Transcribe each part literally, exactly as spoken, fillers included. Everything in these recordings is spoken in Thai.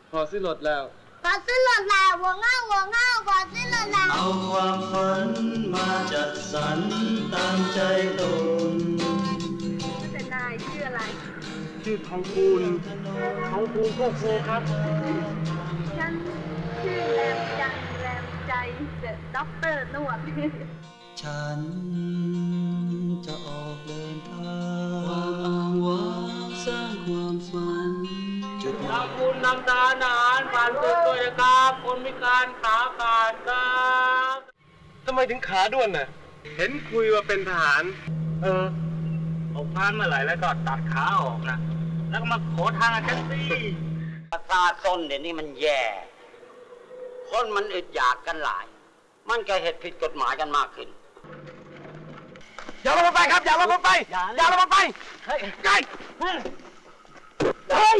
พอซื้อรถแล้วพอซื้อรถแล้ววัวเงาวัวเงาพอซื้อรถแล้วเอาความฝันมาจัดสรรตามใจตนแต่นายชื่ออะไรชื่อทองคูณทองคูณพวกโฟครับฉันชื่อแรมจันแรมใจเดอะด็อกเตอร์นวดฉันจะออกเดินทางความอ้างว้างสร้างความฝันจุดทำบุญนำทานอาหารผ่านตัวตัวนะครับคนพิการขาขาดครับทำไมถึงขาด้วนน่ะเห็นคุยว่าเป็นทหารเออออกพานเมื่อไหร่แล้วก็ตัดขาออกนะแล้วก็มาขอทางอาจารย์สิประสาทส้นเดี๋ยวนี้มันแย่คนมันอึดอยากกันหลายมันก็เหตุผิดกฎหมายกันมากขึ้นอย่าลงมาไปครับอย่าลงมาไปอย่าลงมาไปเฮ้ยไกลเฮ้ย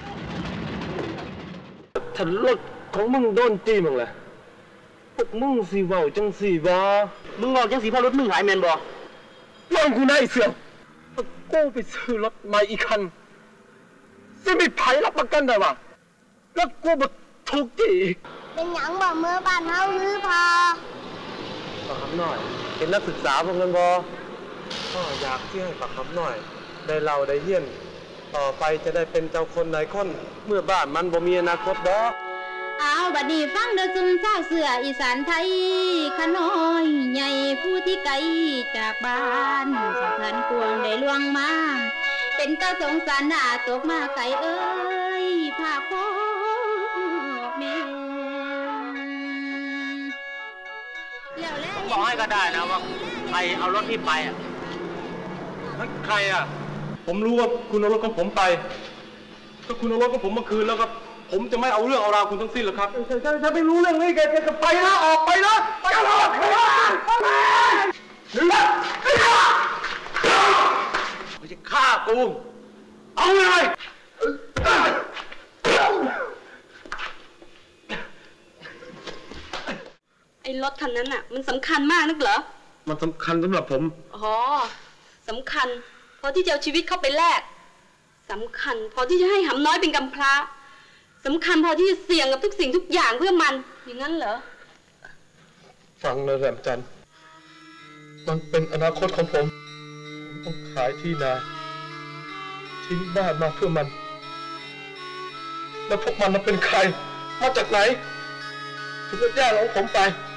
ถ้ารถของมึงโดนจี้มึงแหละพวกมึงสีเบาจังสีบอมึงออกจังสีพอรถมึงหายแมนบอลองกูได้เสื่อมกูไปซื้อรถใหม่อีกคันสิมีไผรับประกันได้วะแล้วกูมาถูกจี้อีกเป็นหยังบอกเมื่อบ้านเฮาหรือพอฝากคำหน่อยเป็นนักศึกษาพวกนั้นบอพ่ออยากที่ให้ฝากคำหน่อยได้เล่าได้เยี่ยนต่อไปจะได้เป็นเจ้าคนนายคนเมื่อบ้านมันบ่มีอนาคตดอกเอาบัดนี้ฟังเด้อซุมเจ้าเสืออีสานไทยขน้อยใหญ่ผู้ที่ไกลจากบ้านสะพานกวงได้ล่วงมาเป็นตาสงสารหน้าตกมาไกลเอ้ยภาคพ่อแม่ผมบอกให้ก็ได้นะว่าใครเอารถที่ไปอ่ะใครอ่ะผมรู้ว่าคุณเอารถของผมไปถ้าคุณเอารถของผมมาคืนแล้วก็ผมจะไม่เอาเรื่องเอาราวคุณทั้งสิ้นหรอกครับถ้าถ้าไม่รู้เรื่องนี้แกแกจะไปนะออกไปนะไปกันเลยหนึ่งนะไม่ใช่ฆ่ากูเอาเลยไอ้รถคันนั้นอ่ะมันสำคัญมากนักเหรอมันสำคัญสำหรับผมอ๋อสำคัญพอที่จะเอาชีวิตเข้าไปแลกสำคัญพอที่จะให้หำน้อยเป็นกำพร้าสำคัญพอที่จะเสี่ยงกับทุกสิ่งทุกอย่างเพื่อมันอย่างนั้นเหรอฟังนะแรมจันทร์มันเป็นอนาคตของผมผมต้องขายที่นาทิ้งบ้านมาเพื่อมันแล้วพวกมันมันเป็นใครมาจากไหนถึงจะแย่งเอาผมไป